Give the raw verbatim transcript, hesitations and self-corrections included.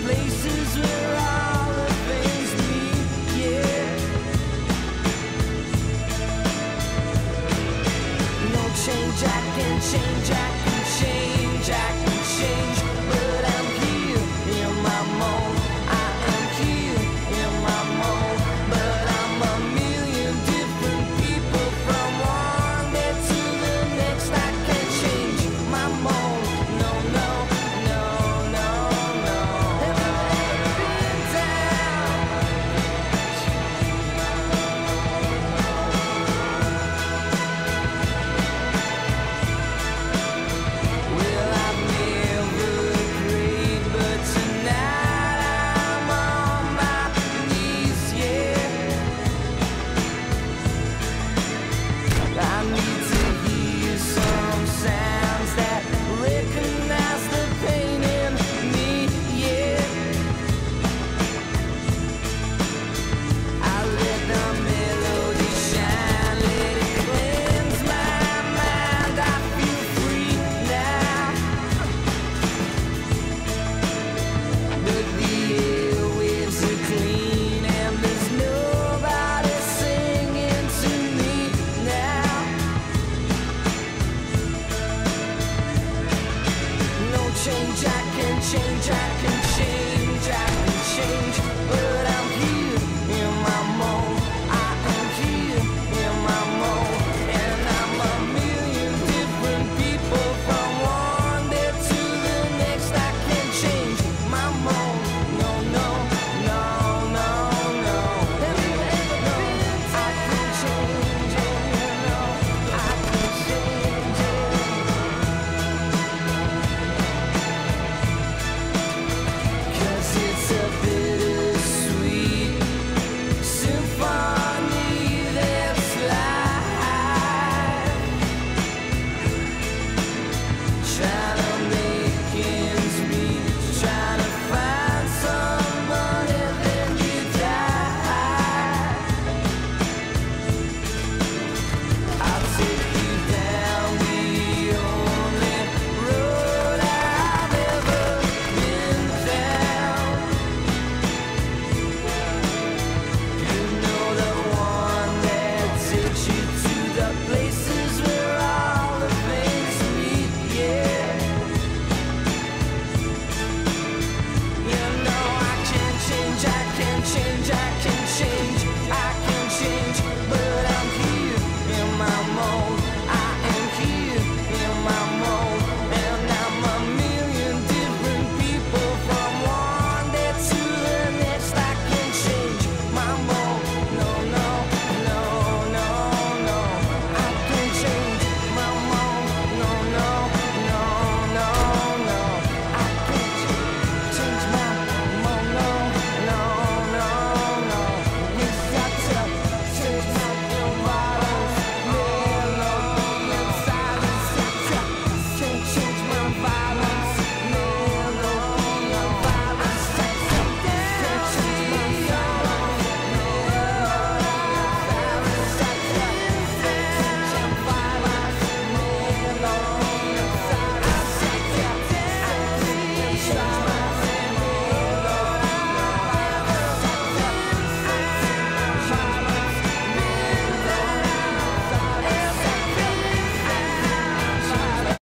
places where all the things meet, yeah. No change, I can change, I can change, I can change, but I'm here in my mold. I am here in my mold, but I'm a million different people from one day to the next. I can't change my mold. No, no, no, no, no. Have you ever been down? Well, I've never prayed, but tonight I'm on my knees, yeah. I need to hear some sounds that recognize the pain in me, yeah. I let the melody shine, let it cleanse my mind. I feel free now, but the airwaves are clean and there's nobody singing to me now. No change, I can change, I can change, I can change, but I